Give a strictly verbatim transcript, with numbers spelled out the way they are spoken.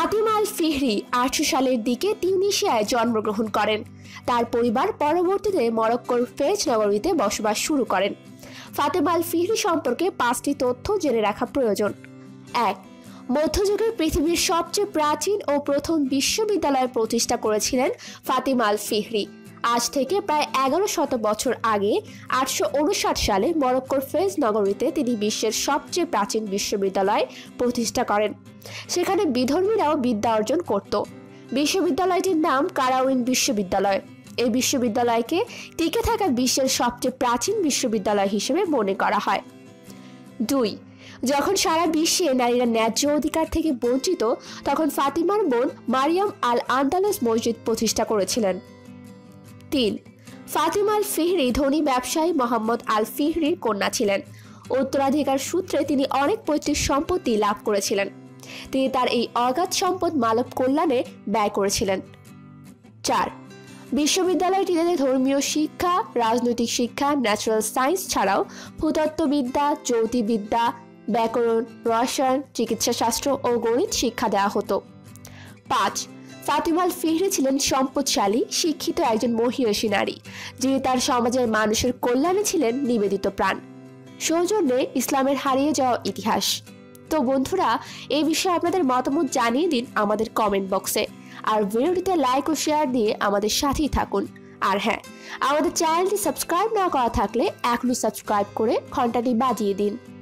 ফাতিমা আল ফিহরি আটশো সালের দিকে তিউনিসিয়ায় জন্মগ্রহণ করেন। তার পরিবার পরবর্তীতে মরক্কোর ফেজ নগরীতে বসবাস শুরু করেন। ফাতিমা আল ফিহরি সম্পর্কে পাঁচটি তথ্য জেনে রাখা প্রয়োজন। এক, মধ্যযুগের পৃথিবীর সবচেয়ে প্রাচীন ও প্রথম বিশ্ববিদ্যালয় প্রতিষ্ঠা করেছিলেন ফাতিমা আল ফিহরি। আজ থেকে প্রায় এগারো শত বছর আগে আটশো উনষাট সালে মরক্কোর ফেজ নগরীতে তিনি বিশ্বের সবচেয়ে প্রাচীন বিশ্ববিদ্যালয় প্রতিষ্ঠা করেন। সেখানে বিধর্মীরাও বিদ্যা অর্জন করত। বিশ্ববিদ্যালয়টির নাম কারাউইন বিশ্ববিদ্যালয়। এই বিশ্ববিদ্যালয়কে টিকে থাকা বিশ্বের সবচেয়ে প্রাচীন বিশ্ববিদ্যালয় হিসেবে মনে করা হয়। দুই, যখন সারা বিশ্বে নারীরা ন্যায্য অধিকার থেকে বঞ্চিত, তখন ফাতিমার বোন মারিয়াম আল আন্দালুস মসজিদ প্রতিষ্ঠা করেছিলেন। তিন, ফাতিমা আল ফিহরি ধনী ব্যবসায়ী মোহাম্মদ আল ফিহরির কন্যা ছিলেন। উত্তরাধিকার সূত্রে তিনি অনেক পৈতৃক সম্পত্তি লাভ করেছিলেন। তিনি তার এই অগাধ সম্পদ মানব কল্যাণে ব্যয় করেছিলেন। চার, বিশ্ববিদ্যালয়টিতে ধর্মীয় শিক্ষা, রাজনৈতিক শিক্ষা, ন্যাচারাল সায়েন্স ছাড়াও ভূতত্ত্ববিদ্যা, জ্যোতির্বিদ্যা, ব্যাকরণ, রসায়ন, চিকিৎসাশাস্ত্র ও গণিত শিক্ষা দেওয়া হতো। পাঁচ, ফাতিমা আল ফিহরি ছিলেন সম্পদশালী, শিক্ষিত একজন মহিয়সী নারী, যিনি তার সমাজের মানুষের কল্যাণে ছিলেন নিবেদিত প্রাণ। সৌজন্যে ইসলামের হারিয়ে যাওয়া ইতিহাস। তো বন্ধুরা, এই বিষয়ে আপনাদের মতামত জানিয়ে দিন আমাদের কমেন্ট বক্সে। আর ভিডিওটিতে লাইক ও শেয়ার দিয়ে আমাদের সাথেই থাকুন। আর হ্যাঁ, আমাদের চ্যানেলটি সাবস্ক্রাইব না করা থাকলে এখনই সাবস্ক্রাইব করে ঘন্টাটি বাজিয়ে দিন।